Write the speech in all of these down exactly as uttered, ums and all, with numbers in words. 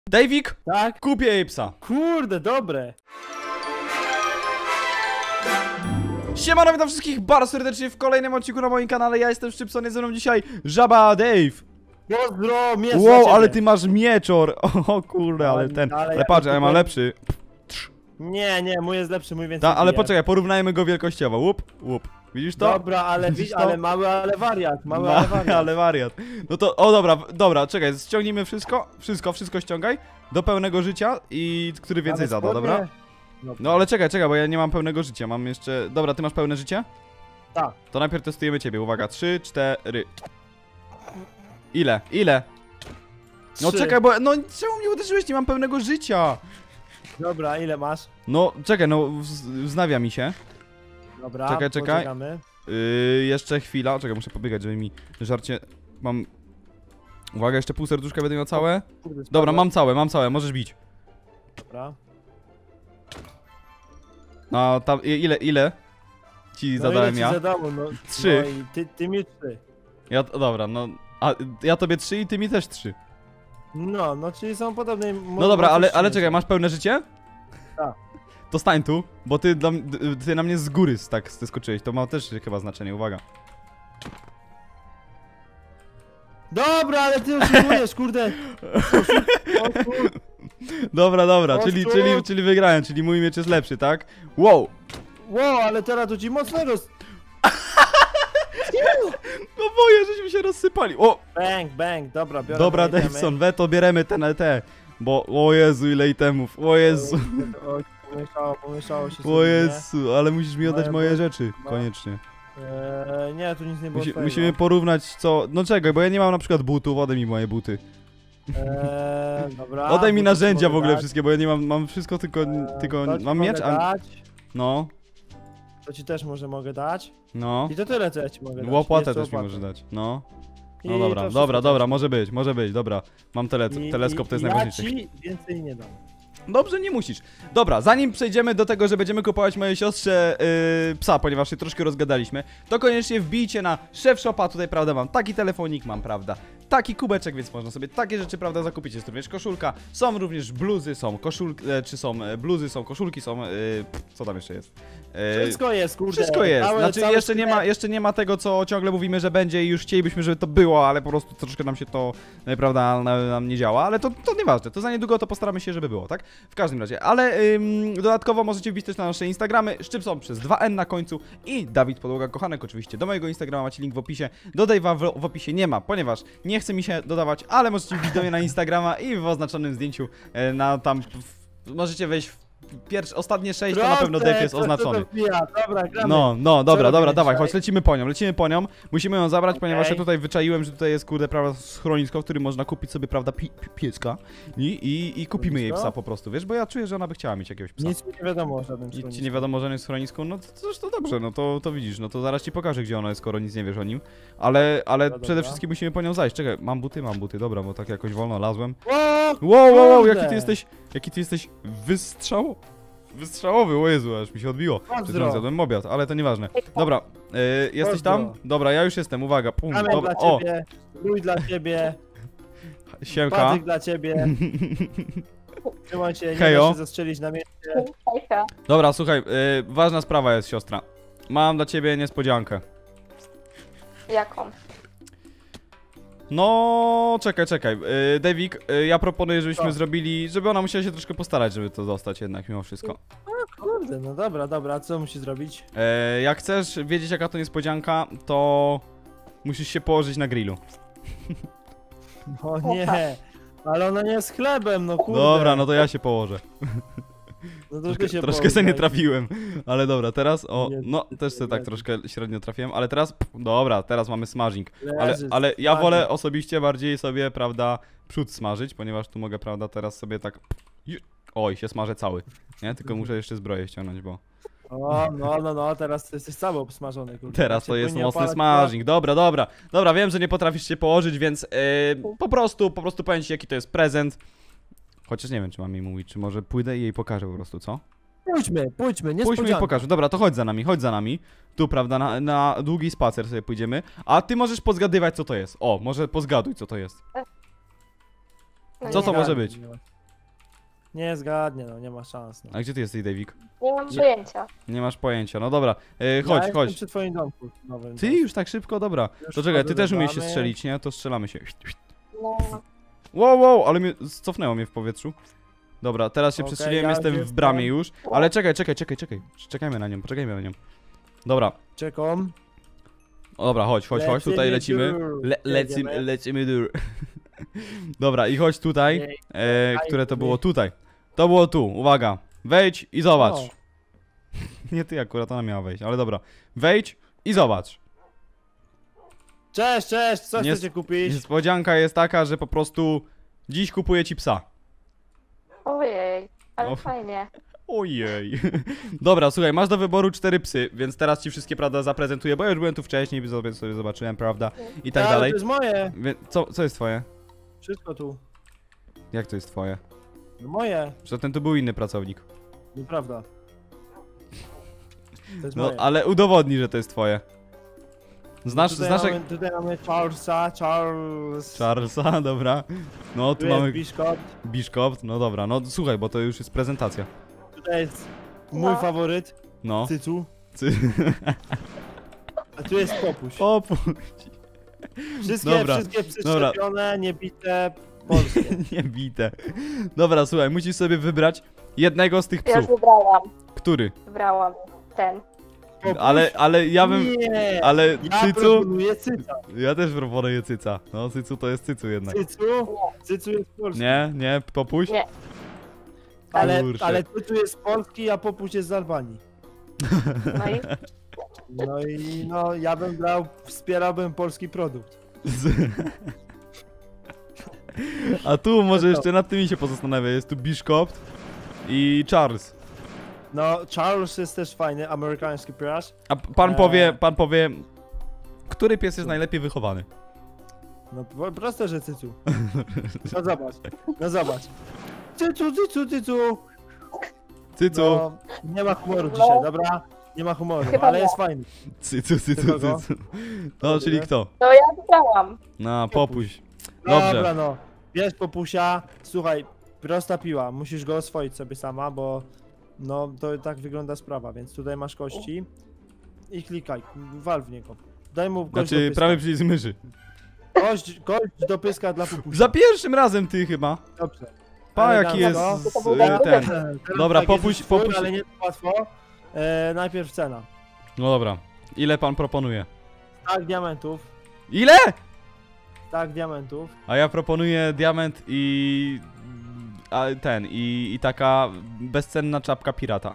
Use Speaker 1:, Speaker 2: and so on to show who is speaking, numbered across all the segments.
Speaker 1: Davik,
Speaker 2: Tak?
Speaker 1: kupię jej psa.
Speaker 2: Kurde, dobre.
Speaker 1: Siemano, witam wszystkich bardzo serdecznie w kolejnym odcinku na moim kanale. Ja jestem Szczypson, jest ze mną dzisiaj Żaba Dave.
Speaker 2: Pozdro, miecz
Speaker 1: Wow, ale ty masz mieczor. O kurde, ale ten.
Speaker 2: Ale
Speaker 1: Ale
Speaker 2: ja
Speaker 1: patrz, ja mam
Speaker 2: kupiłem-
Speaker 1: lepszy.
Speaker 2: Nie, nie, mój jest lepszy, mój więcej
Speaker 1: Ta, ale
Speaker 2: bije.
Speaker 1: poczekaj, porównajmy go wielkościowo. Łup, łup. Widzisz to?
Speaker 2: Dobra, ale,
Speaker 1: Widzisz
Speaker 2: wi-
Speaker 1: to?
Speaker 2: ale mały, ale wariat, mały,
Speaker 1: Ma,
Speaker 2: ale wariat.
Speaker 1: ale wariat. No to, o dobra, dobra, czekaj, ściągnijmy wszystko, wszystko, wszystko ściągaj do pełnego życia i który więcej
Speaker 2: Ale
Speaker 1: zada,
Speaker 2: spodnie-
Speaker 1: dobra?
Speaker 2: No,
Speaker 1: No ale czekaj, czekaj, bo ja nie mam pełnego życia, mam jeszcze... Dobra, ty masz pełne życie?
Speaker 2: Tak.
Speaker 1: To najpierw testujemy ciebie, uwaga, trzy, cztery. Ile? Ile? No
Speaker 2: Trzy.
Speaker 1: czekaj, bo... No czemu mnie uderzyłeś? Nie mam pełnego życia!
Speaker 2: Dobra, ile masz?
Speaker 1: No, czekaj, no, wz- wznawia mi się.
Speaker 2: Dobra,
Speaker 1: Czekaj, czekaj.
Speaker 2: poczekamy.
Speaker 1: Yy, jeszcze chwila, czekaj, muszę pobiegać, żeby mi żarcie... Mam... Uwaga, jeszcze pół serduszka będę miał całe.
Speaker 2: Kurde,
Speaker 1: Dobra,
Speaker 2: spadłem.
Speaker 1: mam całe, mam całe, możesz bić.
Speaker 2: Dobra.
Speaker 1: No, tam, i- ile, ile? Ci
Speaker 2: No
Speaker 1: zadałem
Speaker 2: ile ci
Speaker 1: ja.
Speaker 2: Zadało, no,
Speaker 1: Trzy.
Speaker 2: No i ty, ty mi trzy.
Speaker 1: Ja, dobra, no... A ja tobie trzy i ty mi też trzy.
Speaker 2: No, no czyli są podobne.
Speaker 1: No dobra, ale, ale czekaj, masz pełne życie?
Speaker 2: Tak.
Speaker 1: To stań tu, bo ty, dla, m- d- ty na mnie z góry tak skoczyłeś, to ma też chyba znaczenie, uwaga.
Speaker 2: Dobra, ale ty oszukujesz, kurde. O, kurde.
Speaker 1: Dobra, dobra,
Speaker 2: O,
Speaker 1: czyli,
Speaker 2: tu.
Speaker 1: czyli, czyli wygrałem, czyli mój miecz jest lepszy, tak? Wow!
Speaker 2: Wow, ale teraz to ci mocnego. s-
Speaker 1: No boję, żeśmy się rozsypali. O!
Speaker 2: Bang, bang, dobra, biorę.
Speaker 1: Dobra,
Speaker 2: moje itemy.
Speaker 1: Daveson, we to bieremy ten te. Bo, o Jezu, ile itemów, o Jezu,
Speaker 2: Oj, pomieszało, pomieszało się.
Speaker 1: o
Speaker 2: sobie,
Speaker 1: Jezu, ale musisz mi oddać
Speaker 2: Moje
Speaker 1: moje
Speaker 2: bo-
Speaker 1: rzeczy,
Speaker 2: no.
Speaker 1: koniecznie.
Speaker 2: nie? Eee, nie, tu nic nie było.
Speaker 1: Musi,
Speaker 2: twojego.
Speaker 1: musimy porównać co, no czekaj, bo ja nie mam na przykład butów, oddaj mi moje buty.
Speaker 2: Eee, dobra.
Speaker 1: Oddaj mi
Speaker 2: bo to ci
Speaker 1: narzędzia w
Speaker 2: mogę
Speaker 1: ogóle
Speaker 2: dać.
Speaker 1: wszystkie, bo ja nie mam, mam wszystko tylko,
Speaker 2: Eee,
Speaker 1: tylko,
Speaker 2: to ci
Speaker 1: mam
Speaker 2: mogę
Speaker 1: miecz, a...
Speaker 2: dać,
Speaker 1: No,
Speaker 2: to ci też może mogę dać.
Speaker 1: no.
Speaker 2: I to tyle, co ja ci mogę dać.
Speaker 1: Łopatę
Speaker 2: Jeszcze
Speaker 1: też mi
Speaker 2: łopatę.
Speaker 1: może dać, no.
Speaker 2: I
Speaker 1: No
Speaker 2: to
Speaker 1: dobra,
Speaker 2: wszystko
Speaker 1: dobra,
Speaker 2: też.
Speaker 1: dobra, może być, może być, dobra. Mam tele
Speaker 2: I,
Speaker 1: teleskop,
Speaker 2: i,
Speaker 1: to jest
Speaker 2: i
Speaker 1: najważniejsze.
Speaker 2: Ja ci więcej nie dam.
Speaker 1: Dobrze, nie musisz. Dobra, zanim przejdziemy do tego, że będziemy kupować mojej siostrze yy, psa, ponieważ się troszkę rozgadaliśmy, to koniecznie wbijcie na Szef Shopa, tutaj prawda mam taki telefonik, mam prawda taki kubeczek, więc można sobie takie rzeczy prawda zakupić, jest również koszulka, są również bluzy, są koszulki, e, czy są e, bluzy, są koszulki, są, yy, pff, co tam jeszcze jest? Yy,
Speaker 2: Wszystko jest, kurde.
Speaker 1: Wszystko jest,
Speaker 2: Całe,
Speaker 1: znaczy
Speaker 2: cały
Speaker 1: jeszcze nie, ma, jeszcze nie ma tego, co ciągle mówimy, że będzie i już chcielibyśmy, żeby to było, ale po prostu troszkę nam się to, e, prawda, na- nam nie działa, ale to, to nieważne, to za niedługo to postaramy się, żeby było, tak? W każdym razie, ale ym, dodatkowo możecie wbić też na nasze Instagramy, Szczypson przez dwa N na końcu i Dawid Podłoga Kochanek, oczywiście do mojego Instagrama macie link w opisie, do Dave'a w, w opisie nie ma, ponieważ nie chce mi się dodawać, ale możecie wbić do mnie na Instagrama i w oznaczonym zdjęciu e, na tam, w, możecie wejść w pierwsze, ostatnie sześć, to na pewno Dave jest oznaczony.
Speaker 2: Dobra, gramy.
Speaker 1: No, no, dobra,
Speaker 2: robimy
Speaker 1: dobra, dawaj,
Speaker 2: dzisiaj?
Speaker 1: chodź, lecimy po nią, lecimy po nią. Musimy ją zabrać,
Speaker 2: Okej.
Speaker 1: ponieważ ja tutaj wyczaiłem, że tutaj jest, kurde, prawda, schronisko, w którym można kupić sobie, prawda, pi pi pieska i, i, i kupimy jej
Speaker 2: Schronisko?
Speaker 1: psa po prostu, wiesz, bo ja czuję, że ona by chciała mieć jakiegoś psa.
Speaker 2: Nic mi nie wiadomo o żadnym
Speaker 1: Nic ci
Speaker 2: schronisku.
Speaker 1: nie wiadomo o żadnym schronisku, no to, to, to dobrze, no to, to widzisz, no to zaraz ci pokażę, gdzie ona jest, skoro nic nie wiesz o nim. Ale, ale
Speaker 2: Dobra,
Speaker 1: przede
Speaker 2: dobra.
Speaker 1: wszystkim musimy po nią zajść, czekaj, mam buty, mam buty, dobra, bo tak jakoś wolno lazłem.
Speaker 2: O,
Speaker 1: Wow, wow, wow,
Speaker 2: kurde.
Speaker 1: jaki ty jesteś, jaki ty jesteś wystrzał... Wystrzałowy, o Jezu, aż mi się odbiło. Przed chwilą
Speaker 2: Pozdro.
Speaker 1: zjadłem obiad, ale to nieważne. Dobra, yy, jesteś
Speaker 2: Pozdro.
Speaker 1: tam? Dobra, ja już jestem, uwaga, pum,
Speaker 2: Kamer
Speaker 1: o,
Speaker 2: dla
Speaker 1: o,
Speaker 2: ciebie, rój dla ciebie,
Speaker 1: siemka.
Speaker 2: patyk dla ciebie. Trzymaj się, nie
Speaker 1: Hejo.
Speaker 2: da się zastrzelić na mieście.
Speaker 3: Hejka.
Speaker 1: Dobra, słuchaj, yy, ważna sprawa jest, siostra. Mam dla ciebie niespodziankę.
Speaker 3: Jaką?
Speaker 1: No, czekaj, czekaj. Yy, Davik, yy, ja proponuję, żebyśmy
Speaker 2: Co?
Speaker 1: zrobili, żeby ona musiała się troszkę postarać, żeby to dostać jednak mimo wszystko.
Speaker 2: Kurde, no dobra, dobra, co musi zrobić?
Speaker 1: Yy, jak chcesz wiedzieć, jaka to niespodzianka, to musisz się położyć na grillu.
Speaker 2: O nie, ale ona nie jest chlebem, no kurde.
Speaker 1: Dobra, no to ja się położę.
Speaker 2: No to
Speaker 1: Troszkę,
Speaker 2: ty się
Speaker 1: troszkę
Speaker 2: połóż,
Speaker 1: se nie
Speaker 2: no i-
Speaker 1: trafiłem, ale dobra, teraz, o,
Speaker 2: Nie,
Speaker 1: no, też sobie tak
Speaker 2: nie.
Speaker 1: troszkę średnio trafiłem, ale teraz, pff, dobra, teraz mamy smażing, ale,
Speaker 2: Leży,
Speaker 1: ale ja
Speaker 2: smażing.
Speaker 1: wolę osobiście bardziej sobie, prawda, przód smażyć, ponieważ tu mogę, prawda, teraz sobie tak, ju- oj, się smażę cały, nie, tylko muszę jeszcze zbroję ściągnąć, bo
Speaker 2: O, no, no, no, teraz ty jesteś cały obsmażony, kurde.
Speaker 1: teraz
Speaker 2: Jak
Speaker 1: to
Speaker 2: się
Speaker 1: jest
Speaker 2: płynie
Speaker 1: mocny
Speaker 2: opalać,
Speaker 1: smażing, dobra, dobra, dobra, wiem, że nie potrafisz się położyć, więc yy, po prostu, po prostu powiem ci, jaki to jest prezent, chociaż nie wiem, czy mam jej mówić, czy może pójdę i jej pokażę po prostu, co?
Speaker 2: Pójdźmy, pójdźmy, nie
Speaker 1: Pójdźmy i pokażę. Dobra, to chodź za nami, chodź za nami. Tu, prawda, na, na długi spacer sobie pójdziemy. A ty możesz pozgadywać, co to jest. O, może pozgaduj, co to jest.
Speaker 3: No
Speaker 1: Co
Speaker 3: nie
Speaker 1: to
Speaker 3: wiem.
Speaker 1: może być?
Speaker 2: Nie zgadnie, no nie ma szans. No.
Speaker 1: A gdzie ty jesteś, Davik?
Speaker 3: Nie mam
Speaker 2: Nie.
Speaker 3: pojęcia.
Speaker 1: Nie masz pojęcia, no dobra. E, chodź,
Speaker 2: ja jestem
Speaker 1: chodź.
Speaker 2: przy twoim domku nowym.
Speaker 1: Ty już tak szybko, dobra.
Speaker 2: Już
Speaker 1: To czekaj, ty
Speaker 2: wchodzę
Speaker 1: też
Speaker 2: do
Speaker 1: umiesz się
Speaker 2: bramy.
Speaker 1: strzelić, nie? To strzelamy się.
Speaker 3: No,
Speaker 1: Wow, wow, ale mnie cofnęło mnie w powietrzu. Dobra, teraz się
Speaker 2: Okej,
Speaker 1: przestrzeliłem,
Speaker 2: ja
Speaker 1: jestem
Speaker 2: już
Speaker 1: w bramie
Speaker 2: jestem.
Speaker 1: już. Ale czekaj, czekaj, czekaj, czekaj. Czekajmy na nią, poczekajmy na nią. Dobra,
Speaker 2: Czekam.
Speaker 1: o, dobra, chodź, chodź, chodź, tutaj lecimy. Le lecimy,
Speaker 2: Jedziemy.
Speaker 1: lecimy dur. Dobra, i chodź tutaj.
Speaker 2: Jej.
Speaker 1: E, które to było tutaj. To było tu, uwaga. Wejdź i zobacz.
Speaker 2: O.
Speaker 1: Nie ty akurat, ona miała wejść, ale dobra. Wejdź i zobacz.
Speaker 2: Cześć, cześć, co
Speaker 1: Nie-
Speaker 2: chcecie kupić?
Speaker 1: Niespodzianka jest taka, że po prostu dziś kupuję ci psa.
Speaker 3: ojej, ale
Speaker 1: O.
Speaker 3: fajnie.
Speaker 1: Ojej. Dobra, słuchaj, masz do wyboru cztery psy, więc teraz ci wszystkie, prawda, zaprezentuję, bo ja już byłem tu wcześniej, sobie, sobie zobaczyłem, prawda, i tak
Speaker 2: Ale
Speaker 1: dalej.
Speaker 2: To jest moje.
Speaker 1: Wie, co, co jest twoje?
Speaker 2: Wszystko tu.
Speaker 1: Jak to jest twoje?
Speaker 2: No moje.
Speaker 1: Zatem to był inny pracownik.
Speaker 2: Nieprawda. To jest
Speaker 1: No,
Speaker 2: moje.
Speaker 1: ale udowodnij, że to jest twoje. Znasz,
Speaker 2: tutaj
Speaker 1: znasz jak...
Speaker 2: mamy, tutaj mamy Charlesa, Charles.
Speaker 1: Charlesa, dobra. No, tu
Speaker 2: Tu jest
Speaker 1: mamy
Speaker 2: Biszkop.
Speaker 1: Biszkopt, no dobra, no słuchaj, bo to już jest prezentacja.
Speaker 2: Tutaj jest mój
Speaker 3: No.
Speaker 2: faworyt,
Speaker 1: No.
Speaker 2: Cycu.
Speaker 1: Cy...
Speaker 2: A tu jest Popuś.
Speaker 1: Popu...
Speaker 2: Wszystkie,
Speaker 1: Dobra,
Speaker 2: wszystkie psy
Speaker 1: dobra.
Speaker 2: szczepione, niebite, polskie.
Speaker 1: Nie bite. Dobra, słuchaj, musisz sobie wybrać jednego z tych
Speaker 3: Ja już
Speaker 1: psów.
Speaker 3: wybrałam.
Speaker 1: Który?
Speaker 3: Wybrałam ten.
Speaker 2: Popuś?
Speaker 1: Ale, ale ja bym...
Speaker 2: Nie!
Speaker 1: Ale
Speaker 2: Ja
Speaker 1: Cycu...
Speaker 2: proponuję Cyca.
Speaker 1: Ja też proponuję Cyca. No, Cycu to jest Cycu jednak.
Speaker 2: Cycu? Cycu jest polski.
Speaker 1: Nie, nie, Popuś?
Speaker 3: Nie.
Speaker 2: Ale,
Speaker 1: Kurczę.
Speaker 2: ale Cycu jest polski, a Popuś jest z Albanii.
Speaker 3: No i
Speaker 2: No i no, ja bym brał, wspierałbym polski produkt.
Speaker 1: Z- A tu może jeszcze nad tymi się pozastanawiam. Jest tu Biszkopt i Charles.
Speaker 2: No, Charles jest też fajny, amerykański pies.
Speaker 1: A p- pan
Speaker 2: Eee.
Speaker 1: powie, pan powie, który pies jest najlepiej wychowany?
Speaker 2: No po- proste, że Cycu. No zobacz, no zobacz. Cycu, Cycu, Cycu.
Speaker 1: Cycu,
Speaker 2: No, nie ma humoru
Speaker 3: No.
Speaker 2: dzisiaj, dobra? Nie ma humoru,
Speaker 3: Chyba
Speaker 2: ale
Speaker 3: nie.
Speaker 2: jest fajny.
Speaker 1: Cycu, Cycu,
Speaker 2: Ty kogo?
Speaker 1: Cycu. No, czyli kto?
Speaker 3: to ja wybrałam.
Speaker 1: No, Popuś.
Speaker 2: Dobra,
Speaker 1: Dobrze.
Speaker 2: no. Bierz Popusia, słuchaj, prosta piła, musisz go oswoić sobie sama, bo no to tak wygląda sprawa, więc tutaj masz kości i klikaj, wal w niego. Daj mu kość do
Speaker 1: Znaczy,
Speaker 2: pyska.
Speaker 1: prawie przycisk myszy.
Speaker 2: Kość, kość do pyska dla Popusia.
Speaker 1: Za pierwszym razem ty chyba.
Speaker 2: Dobrze.
Speaker 1: Pa, jaki jest
Speaker 2: Elegancko.
Speaker 1: z, e, ten.
Speaker 2: Teraz
Speaker 1: Dobra,
Speaker 2: tak,
Speaker 1: Popuś-
Speaker 2: jest twój,
Speaker 1: Popuś-
Speaker 2: ale nie tak łatwo. E, najpierw cena.
Speaker 1: No dobra. Ile pan proponuje?
Speaker 2: Tak, diamentów.
Speaker 1: Ile?
Speaker 2: Tak, diamentów.
Speaker 1: A ja proponuję diament i... A, ten, i, i taka bezcenna czapka pirata.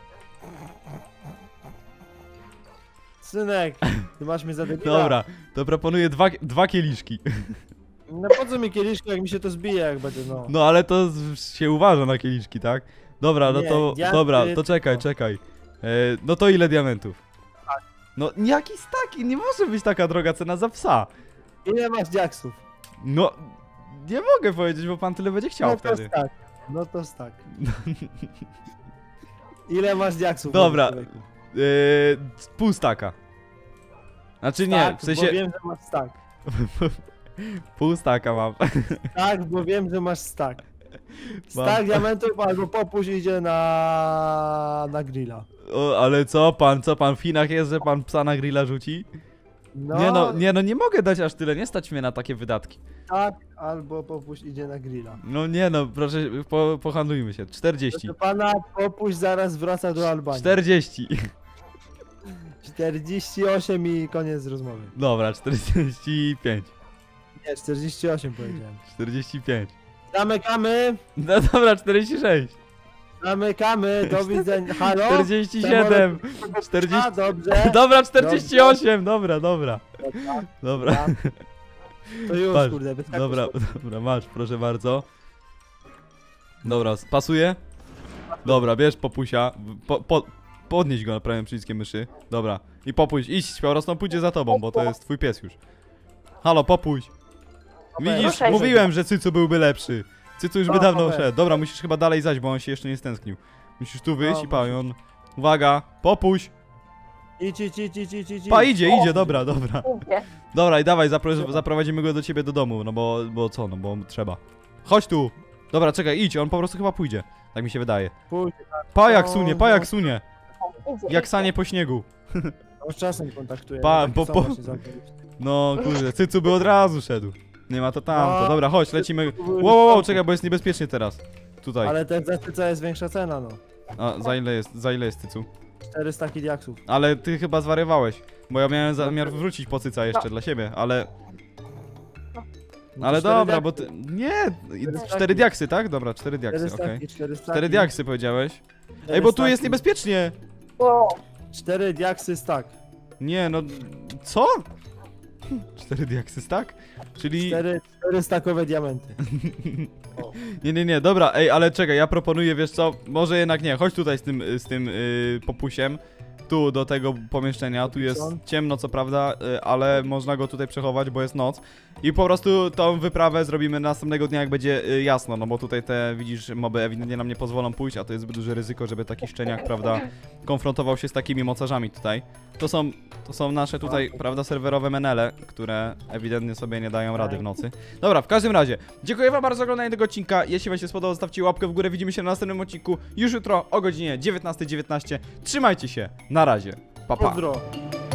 Speaker 2: Synek, ty masz mnie za debila.
Speaker 1: Dobra, to proponuję dwa, dwa kieliszki.
Speaker 2: No po co mi kieliszko, jak mi się to zbije, jak będę, no.
Speaker 1: No ale to z- się uważa na kieliszki, tak? Dobra, no
Speaker 2: Nie,
Speaker 1: to...
Speaker 2: diamenty
Speaker 1: Dobra, to
Speaker 2: to-
Speaker 1: czekaj, czekaj. E, no to ile diamentów? No jaki staki? Nie może być taka droga cena za psa.
Speaker 2: Ile masz diaksów?
Speaker 1: No... Nie mogę powiedzieć, bo pan tyle będzie chciał
Speaker 2: No to
Speaker 1: wtedy.
Speaker 2: tak. No to tak. Ile masz diaksów?
Speaker 1: Dobra.
Speaker 2: młody człowieku?
Speaker 1: E, pół staka. Znaczy nie,
Speaker 2: Tak,
Speaker 1: w
Speaker 2: bo
Speaker 1: sensie...
Speaker 2: wiem, że masz stack.
Speaker 1: Pół staka mam.
Speaker 2: Tak, bo wiem, że masz stack. Stack diamentów albo Popuś idzie na... na grilla.
Speaker 1: O, ale co pan, co pan w Chinach jest, że pan psa na grilla rzuci?
Speaker 2: No,
Speaker 1: Nie no, nie no, nie mogę dać aż tyle, nie stać mnie na takie wydatki.
Speaker 2: tak, albo Popuś idzie na grilla.
Speaker 1: No nie no, proszę, po, pohandlujmy się. czterdzieści.
Speaker 2: Proszę pana, Popuś zaraz wraca do Albanii.
Speaker 1: czterdzieści.
Speaker 2: czterdzieści osiem i koniec rozmowy.
Speaker 1: Dobra, czterdzieści pięć.
Speaker 2: Nie, czterdzieści osiem powiedziałem.
Speaker 1: czterdzieści pięć.
Speaker 2: Zamykamy,
Speaker 1: No dobra, czterdzieści sześć.
Speaker 2: zamykamy, do widzenia. Halo?
Speaker 1: czterdzieści siedem.
Speaker 2: A,
Speaker 1: czterdzieści...
Speaker 2: dobrze.
Speaker 1: Dobra, czterdzieści osiem. Dobra, dobra.
Speaker 2: Dobra,
Speaker 1: Dobra.
Speaker 2: to już,
Speaker 1: Patrz,
Speaker 2: kurde, wyskakuj
Speaker 1: Dobra,
Speaker 2: stąd.
Speaker 1: dobra, masz, proszę bardzo. Dobra, pasuje? Dobra, bierz popusia, po, po, podnieś go na prawym przyciskiem myszy. Dobra, i popuść, idź, śpiaworosną pójdzie za tobą, bo to jest twój pies już. Halo, popuść. Widzisz,
Speaker 3: Proszę.
Speaker 1: mówiłem, że Cycu byłby lepszy. Cycu już by
Speaker 2: No,
Speaker 1: dawno
Speaker 2: dobra.
Speaker 1: szedł. Dobra, musisz chyba dalej zajść, bo on się jeszcze nie stęsknił. Musisz tu wyjść
Speaker 2: No,
Speaker 1: i pa, i on... Uwaga, popuść.
Speaker 2: Idź, idź, idź, idź, idź, idź.
Speaker 1: Pa, idzie,
Speaker 3: O.
Speaker 1: idzie, dobra, dobra.
Speaker 3: Idzie.
Speaker 1: Dobra, i dawaj, zapro zaprowadzimy go do ciebie do domu, no bo, bo co, no bo trzeba. Chodź tu. Dobra, czekaj, idź, on po prostu chyba pójdzie. Tak mi się wydaje.
Speaker 2: Pójdź,
Speaker 1: Pa jak
Speaker 2: O,
Speaker 1: sunie, pa
Speaker 2: no.
Speaker 1: jak sunie.
Speaker 3: Idzie,
Speaker 1: Jak
Speaker 3: idzie.
Speaker 1: sanie po śniegu.
Speaker 2: on z czasem kontaktuje.
Speaker 1: Pa-
Speaker 2: no,
Speaker 1: po-
Speaker 2: takie
Speaker 1: po-
Speaker 2: są właśnie zapowiedzi.
Speaker 1: No kurde, Cycu by od razu szedł. Nie ma to tamto.
Speaker 2: No.
Speaker 1: Dobra, chodź, lecimy. Wow, wow, wow, czekaj, bo jest niebezpiecznie teraz. Tutaj.
Speaker 2: Ale też za Cyca jest większa cena, no.
Speaker 1: A za ile jest, za ile jest Cycu?
Speaker 2: czterysta kidiaksów.
Speaker 1: Ale ty chyba zwariowałeś. Bo ja miałem zamiar wrócić po Cyca jeszcze dla siebie, ale...
Speaker 2: No to
Speaker 1: Ale
Speaker 2: cztery
Speaker 1: dobra,
Speaker 2: diaksy,
Speaker 1: bo ty... Nie!
Speaker 2: Cztery
Speaker 1: Cztery
Speaker 2: staki.
Speaker 1: diaksy, tak? Dobra, cztery
Speaker 2: cztery
Speaker 1: diaksy, okej.
Speaker 2: staki, cztery staki.
Speaker 1: Cztery diaksy powiedziałeś.
Speaker 2: cztery
Speaker 1: Ej, bo tu jest
Speaker 2: staki.
Speaker 1: niebezpiecznie!
Speaker 3: Wow.
Speaker 2: cztery diaksy stack.
Speaker 1: Nie, no... Co? Cztery diaksy, tak? Czyli...
Speaker 2: cztery, cztery stakowe diamenty.
Speaker 1: Nie, nie, nie, dobra, ej, ale czekaj, ja proponuję, wiesz co, może jednak nie, chodź tutaj z tym, z tym yy, popusiem, tu do tego pomieszczenia, tu jest ciemno co prawda, yy, ale można go tutaj przechować, bo jest noc i po prostu tą wyprawę zrobimy następnego dnia, jak będzie yy, jasno, no bo tutaj te, widzisz, moby ewidentnie nam nie pozwolą pójść, a to jest zbyt duże ryzyko, żeby taki szczeniak, prawda, konfrontował się z takimi mocarzami tutaj. To są, to są nasze tutaj, prawda, serwerowe menele, które ewidentnie sobie nie dają rady w nocy. Dobra, w każdym razie, dziękuję wam bardzo za oglądanie tego odcinka. Jeśli wam się spodobał, zostawcie łapkę w górę. Widzimy się na następnym odcinku już jutro o godzinie dziewiętnastej dziewiętnaście. Trzymajcie się, na razie, pa pa.
Speaker 2: Pozdro.